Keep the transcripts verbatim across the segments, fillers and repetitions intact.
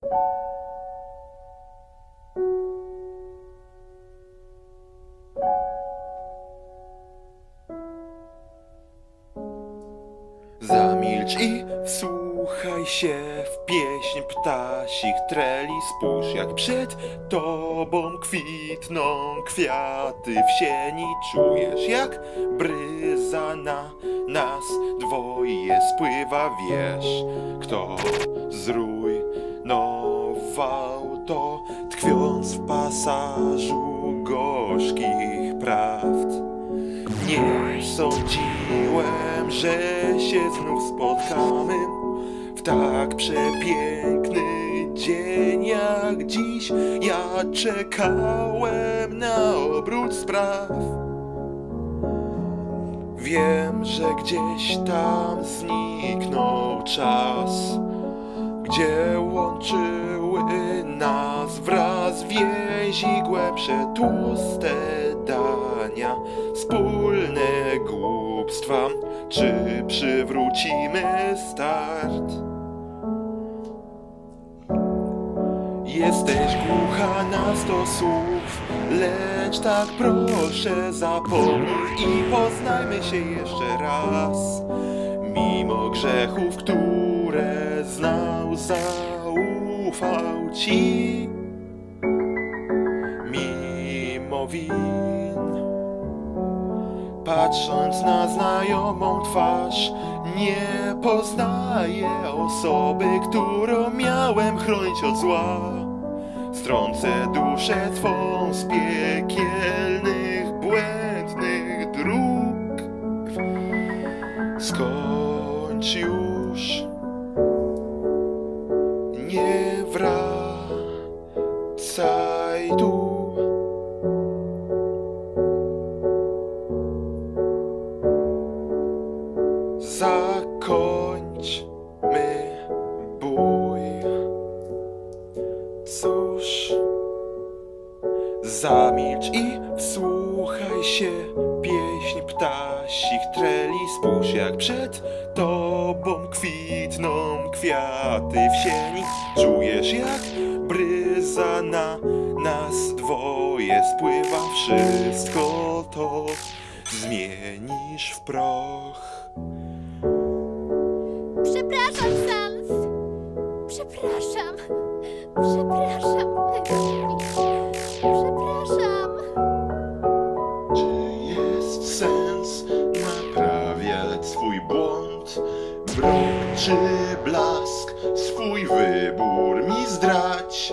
Zamilcz i wsłuchaj się w pieśń ptasich treli. Spójrz, jak przed tobą kwitną kwiaty w sieni. Czujesz, jak bryza na nas dwoje spływa. Wiesz, kto zrujnował to, tkwiąc w pasażu gorzkich prawd. Nie sądziłem, że się znów spotkamy w tak przepiękny dzień jak dziś. Ja czekałem na obrót spraw. Wiem, że gdzieś tam zniknął czas, gdzie łączyły nas wraz więzi głębsze, tłuste dania, wspólne głupstwa. Czy przywrócimy start? Jesteś głucha na sto słów, lecz tak proszę zapomnij i poznajmy się jeszcze raz. Mimo grzechów, które znał, zaufał ci. Mimo win, patrząc na znajomą twarz, nie poznaję osoby, którą miałem chronić od zła. Strącę duszę twą z piekielnych, błędnych dróg. Skończ już, nie wracaj tu. Zakończmy bój. Cóż, zamilcz i wsłuchaj się pieśń ptasich treli. Spójrz, jak przed tobą kwitną kwiaty w sieni. Czujesz, jak bryza na nas dwoje spływa. Wszystko to zmienisz w proch. Przepraszam, Sans. Przepraszam. Przepraszam. Przepraszam. Czy jest sens naprawiać swój błąd? Mrok czy blask, swój wybór mi zdradź.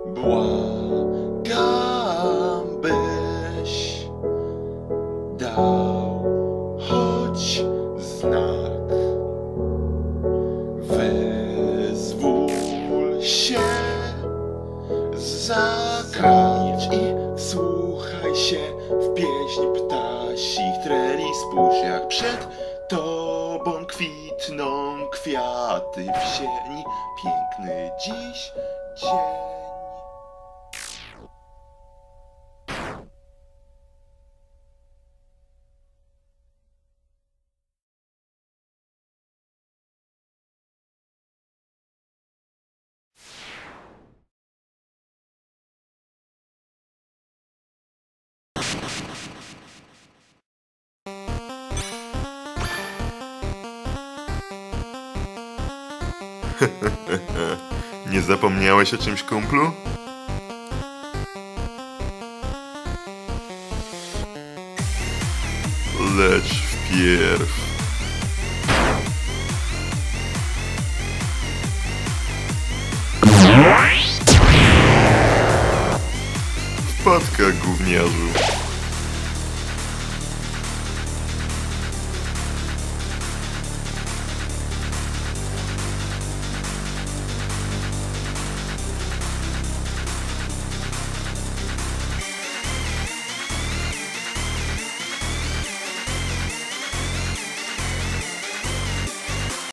Błagam, byś dał choć znak. Wyzwól się, zakracz i wsłuchaj się w pieśń ptasich treli. Spójrz, jak przed tobą kwitną kwiaty w sieni. Piękny dziś dzień. Nie zapomniałeś o czymś, kumplu? Lecz wpierw wpadka, gówniarzu.